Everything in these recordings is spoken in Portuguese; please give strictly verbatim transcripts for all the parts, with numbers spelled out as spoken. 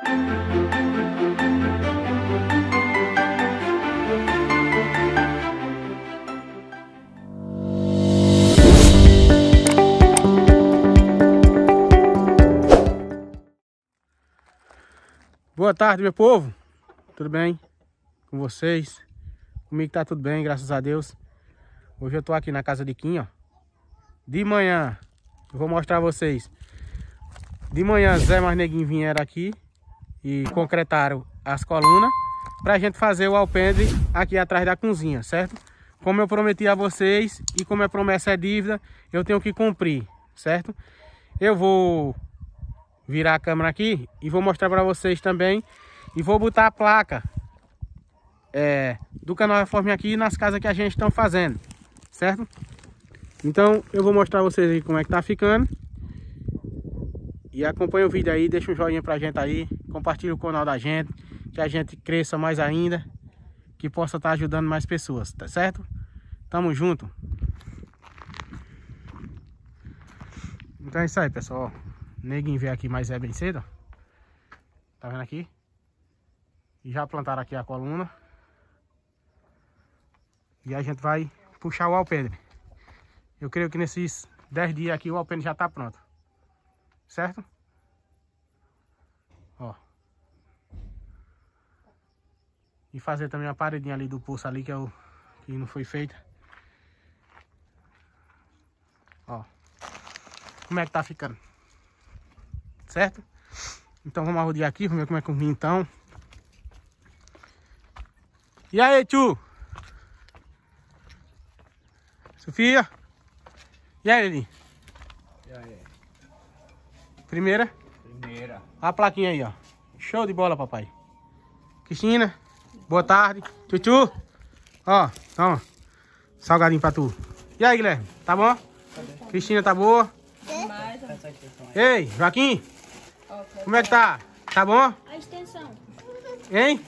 Boa tarde, meu povo. Tudo bem com vocês? Comigo tá tudo bem, graças a Deus. Hoje eu tô aqui na casa de Kim, ó. De manhã, eu vou mostrar a vocês. De manhã, Zé mais Neguinho vieram aqui e concretaram as colunas pra gente fazer o alpendre aqui atrás da cozinha, certo? Como eu prometi a vocês e como a promessa é dívida, eu tenho que cumprir, certo? Eu vou virar a câmera aqui e vou mostrar para vocês também, e vou botar a placa é, do canal Reforme aqui nas casas que a gente está fazendo, certo? Então eu vou mostrar a vocês aí como é que tá ficando, e acompanha o vídeo aí, deixa um joinha pra gente aí, compartilha o canal da gente, que a gente cresça mais ainda, que possa estar ajudando mais pessoas, tá certo? Tamo junto. Então é isso aí, pessoal. Neguinho veio aqui, mas é bem cedo, ó. Tá vendo aqui? E já plantaram aqui a coluna. E a gente vai puxar o alpendre. Eu creio que nesses dez dias aqui o alpendre já tá pronto. Certo? Ó. E fazer também a paredinha ali do poço ali, que, é o, que não foi feita. Ó. Como é que tá ficando? Certo? Então vamos arrodear aqui, vamos ver como é que eu vim então. E aí, tio? Sofia? E aí, Lili? E aí? Primeira? Primeira. A plaquinha aí, ó. Show de bola, papai. Cristina, boa tarde. Tchutchu. Ó, toma. Salgadinho pra tu. E aí, Guilherme? Tá bom? Tá. Cristina, tá boa? É. Ei, Joaquim? Como é que tá? Tá bom? A extensão. Hein?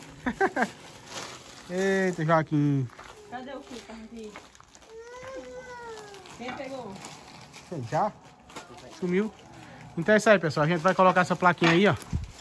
Eita, Joaquim. Cadê o que tá aqui? Quem pegou? Já? Sumiu. Então é isso aí, pessoal. A gente vai colocar essa plaquinha aí, ó.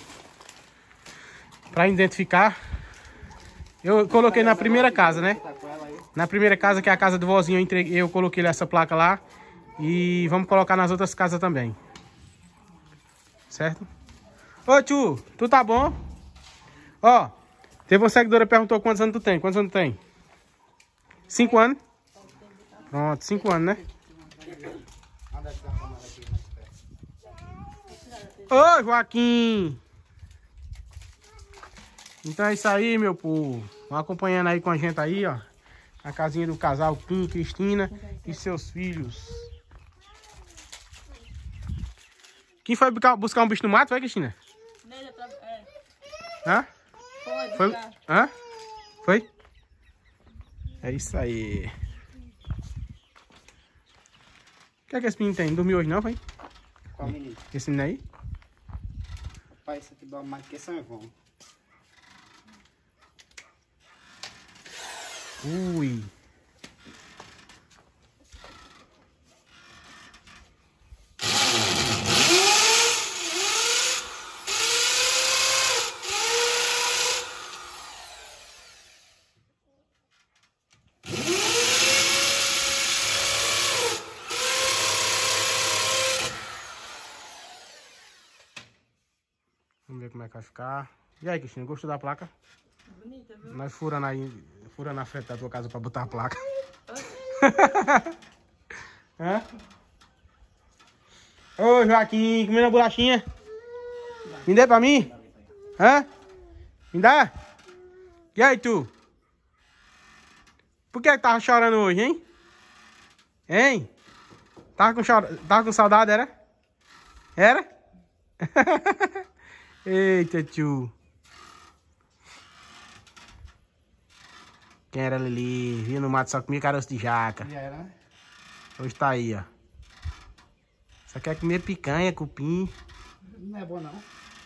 Pra identificar. Eu coloquei na primeira casa, né? Na primeira casa, que é a casa do vozinho, eu, entreguei, eu coloquei essa placa lá. E vamos colocar nas outras casas também. Certo? Ô, tio, tu tá bom? Ó, teve uma seguidora que perguntou quantos anos tu tem. Quantos anos tu tem? Cinco anos? Pronto, cinco anos, né? Ô, Joaquim! Então é isso aí, meu povo. Vão acompanhando aí com a gente aí, ó. A casinha do casal Kim, Cristina e seus filhos. Quem foi buscar um bicho no mato, vai, Cristina? É. Hã? Pode, Foi? tá. Hã? Foi? É isso aí. O que é que esse menino tem? Dormiu hoje não, foi? Qual menino? Esse menino aí? Pai, isso aqui dói mais que São João. Ui. Vamos ver como é que vai ficar. E aí, Cristina, gostou da placa? Bonita, viu? Nós furando aí, furando na frente da tua casa pra botar a placa. Hã? Ô, Joaquim, comendo a bolachinha? Me dê pra mim? Hã? Me dá? E aí, tu? Por que que tava chorando hoje, hein? Hein? Tava com, chora... tava com saudade, era? Era? Eita, tio. Quem era Lili? Vinha no mato só comia caroço de jaca. Já era, né? Hoje tá aí, ó. Só quer comer picanha, cupim. Não é bom, não.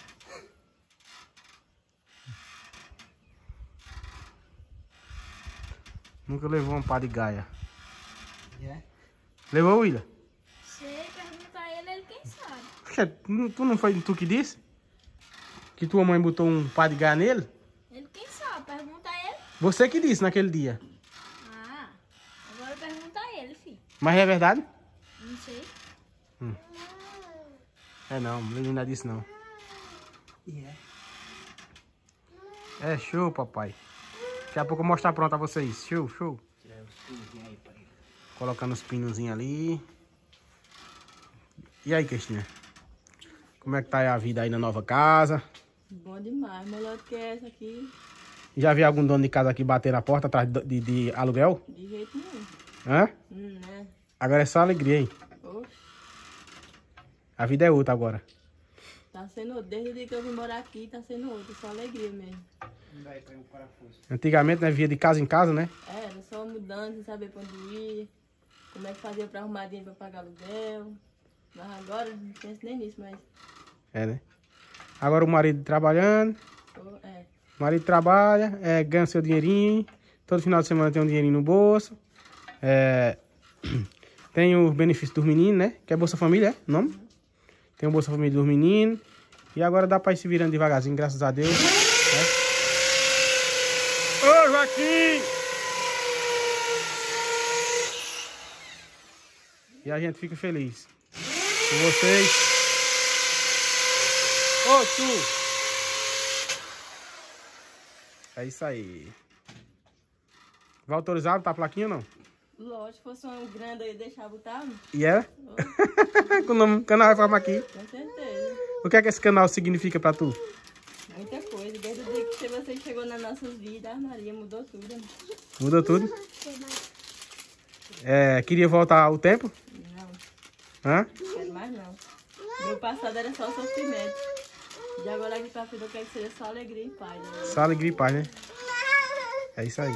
Nunca levou um pá de gaia. É? Levou, William? Sei, pergunta a ele, ele quem sabe. Poxa, tu não foi tu que disse? Que tua mãe botou um pá de gaia nele? Ele quem sabe? Pergunta a ele. Você que disse naquele dia. Ah, agora pergunta a ele, filho. Mas é verdade? Não sei. É não, ele não disse não. Yeah. É show, papai. Daqui a pouco eu vou mostrar pronto a vocês. Show, show. Tirar os pinzinhos aí pra ele. Colocando os pinozinhos ali. E aí, Cristina? Como é que tá a vida aí na nova casa? Bom demais, melhor do que essa aqui, Já vi algum dono de casa aqui bater na porta atrás de, de, de aluguel? de jeito nenhum. Hã? Hum, né? Agora é só alegria, hein? Oxe, A vida é outra agora. tá sendo outro. Desde o dia que eu vim morar aqui, tá sendo outro. Só alegria mesmo. Não dá aí pra ir um parafuso. Antigamente, né, via de casa em casa, né? É, era só mudando, sem saber pra onde ir. Como é que fazia pra arrumar dinheiro pra pagar aluguel. Mas agora, não penso nem nisso, mas... É, né? Agora o marido trabalhando, oh, é. o marido trabalha, é, ganha seu dinheirinho, todo final de semana tem um dinheirinho no bolso, é, tem os benefícios dos meninos, né? Que é Bolsa Família, é o nome? Tem o Bolsa Família dos meninos, e agora dá pra ir se virando devagarzinho, graças a Deus. Né? Ô, Joaquim! E a gente fica feliz com vocês. Ô, tu! É isso aí. Vai autorizado, tá a plaquinha ou não? Lógico, se fosse um grande aí, deixar botar, E é? Com o nome canal Reforma aqui. com certeza. O que é que esse canal significa pra tu? Muita coisa. Desde o dia que você chegou nas nossas vidas, a Maria mudou tudo. Né? Mudou tudo? É, queria voltar ao tempo? Não, Hã? não quero mais não. Meu passado era só sofrimento. De agora aqui pra frente eu quero que seja só alegria e paz. Né? Só alegria e paz, né? É isso aí.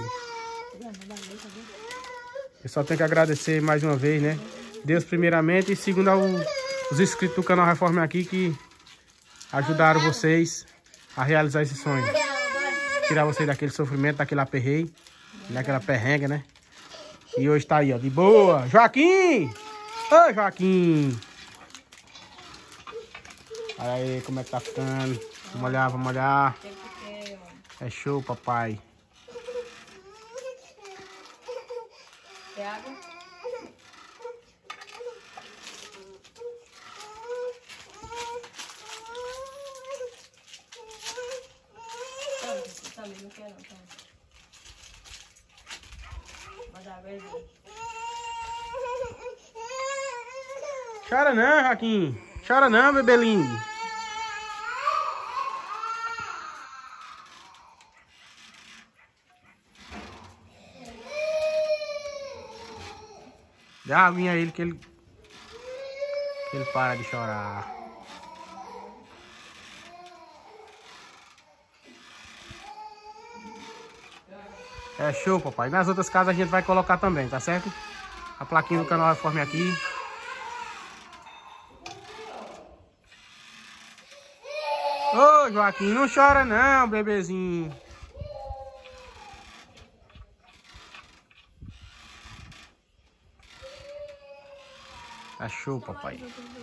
Eu só tenho que agradecer mais uma vez, né? Deus primeiramente e segundo ao, os inscritos do canal Reforma aqui que ajudaram vocês a realizar esse sonho. Tirar vocês daquele sofrimento, daquele aperreio, daquela perrenga, né? E hoje tá aí, ó, de boa. Joaquim! Ô, Joaquim! Olha aí como é que tá ficando. Vamos olhar, vamos olhar. É show, papai. Quer água? Toma, também não quero não, toma. Mas a água é boa. Chora não, Joaquim. Chora não, bebelinho. Dá uma aguinha a ele que ele... que ele para de chorar. É show, papai. Nas outras casas a gente vai colocar também, tá certo? A plaquinha do canal Reforme aqui. Ô, Joaquim, não chora não, bebezinho. Tá show, papai.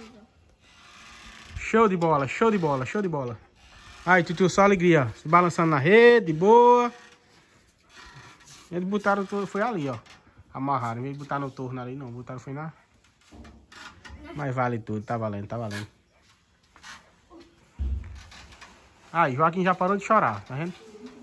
Show de bola, show de bola, show de bola. Aí, Tutu, só alegria, ó. Se balançando na rede, de boa. Eles botaram tudo, foi ali, ó. Amarraram, em vez de botar no torno ali, não. Botaram, foi na... Mas vale tudo, tá valendo, tá valendo. Aí, Joaquim já parou de chorar, tá vendo?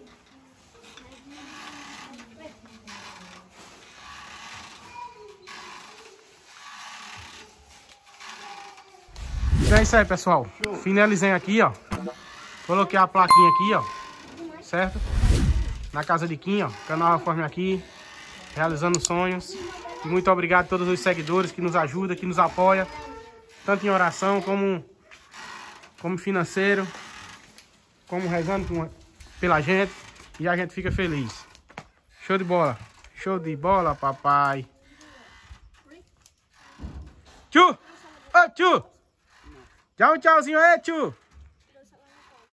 Então é isso aí, pessoal. Finalizei aqui, ó. Coloquei a plaquinha aqui, ó. Certo? Na casa de Kim, ó. Canal Reforme aqui. Realizando sonhos. E muito obrigado a todos os seguidores que nos ajudam, que nos apoiam. Tanto em oração como, como financeiro. Como rezando com, pela gente. E a gente fica feliz. Show de bola. Show de bola, papai. Tchu! Ô, tchu! Dá um tchauzinho aí, tchu!